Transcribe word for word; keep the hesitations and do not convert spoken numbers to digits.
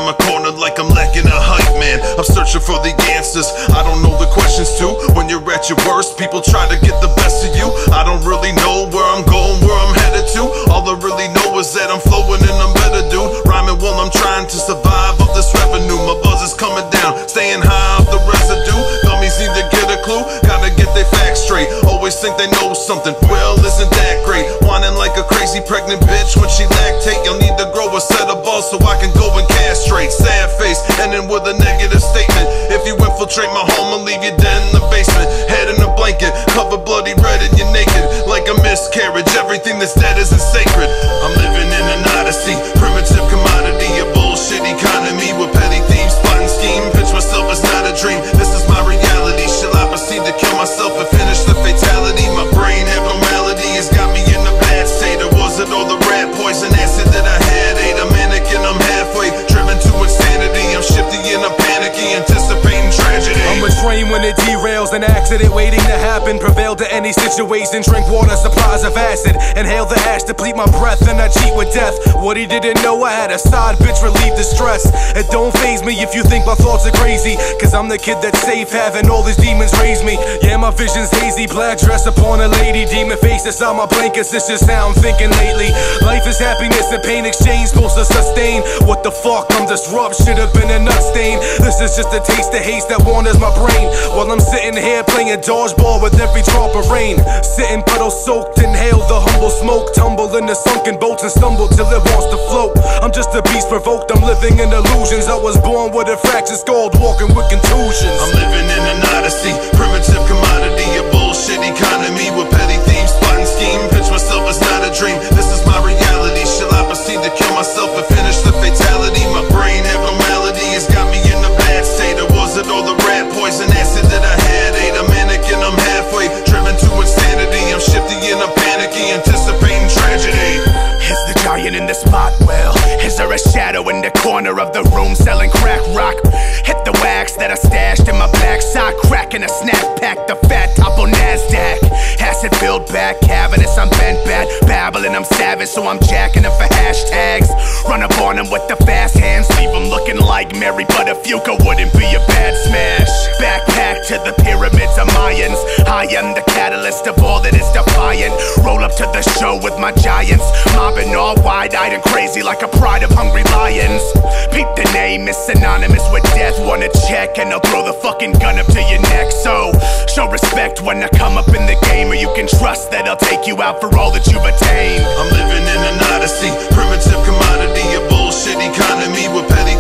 my corner like I'm lacking a hype man. I'm searching for the answers, I don't know the questions too. When you're at your worst, people try to get the best of you. I don't really know where I'm going, where I'm headed to. All I really know is that I'm flowing and I'm better, dude. Rhyming while I'm trying to survive off this revenue. My buzz is coming down, staying high off the residue. Dummies need to get a clue, gotta get their facts straight. Always think they know something, well, isn't that great? Whining like a crazy pregnant bitch when she lactate. You'll need to grow a set of balls so I can go and castrate. Sad face, ending with a negative statement. If you infiltrate my home, I'll leave you dead in the basement. Head in a blanket, cover bloody red and you're naked. Like a miscarriage, everything that's dead isn't sacred. I'm living in an odyssey, primitive commodity, a bullshit economy with petty thieves, plotting scheme. Pitch myself as not a dream, this is my reality. Shall I proceed to kill myself and finish the fatality? My brain abnormality has got me in a bad state. Or was it all the rat poison acid that I had ate? I'm mannequin, I'm halfway driven to insanity. I'm shifty and I'm panicky, anticipating tragedy. I'm a train when it derails, an accident waiting to happen. Prevail to any situation, drink water, supplies of acid. Inhale the ash, deplete my breath, and I cheat with death. What he didn't know, I had a side bitch relieve the stress. It don't faze me if you think my thoughts are crazy, cause I'm the kid that's safe, having all these demons raise me. Yeah, my vision's hazy, black dress upon a lady. Demon face inside my blankets, it's just how I'm thinking lately. Life is happiness and pain exchange, supposed to sustain. What the fuck, I'm disrupt, should've been a nut stain. This is just a taste of haste that wanders my brain, while I'm sitting here playing dodgeball with every drop of rain. Sitting puddle soaked, inhale the humble smoke. Tumble in the sunken boats and stumble till it wants to float. I'm just a beast provoked, I'm living in illusions. I was born with a fractured skull, walking with contusions. I'm living in an odyssey, primitive commodity, a bullshit economy with petty thieves, plotting scheme. Pitch myself as not a dream, this is my reality. Shall I proceed to kill myself and finish the fatality? My brain abnormality has got me in a bad state. Or was it all the rat poison acid that I had ate? I'm mannequin, I'm halfway driven to insanity. I'm shifty and I'm panicky, anticipating tragedy. Is the giant in the spot? Well, is there a shadow in the corner of the room selling crack rock? Hit the wax that I stashed in my black sock, cracking a snap pack, the fat top on NASDAQ. Acid filled back cavernous, I'm bent bad, babbling, I'm savage, so I'm jacking them for hashtags. Run up on them with the fast hands, leave them looking like Mary, but a Fuca wouldn't be a bad smash. Backpack to the pyramids of Mayans, I am the catalyst of all that is defiant. Roll up to the show with my giants, mobbing all wide-eyed and crazy like a pride of hungry lions. Peep the name, it's synonymous with death. Wanna check and I'll throw the fucking gun up to your neck. So, show respect when I come up in the game, or you can trust that I'll take you out for all that you've attained. I'm living in an odyssey, primitive commodity, a bullshit economy with petty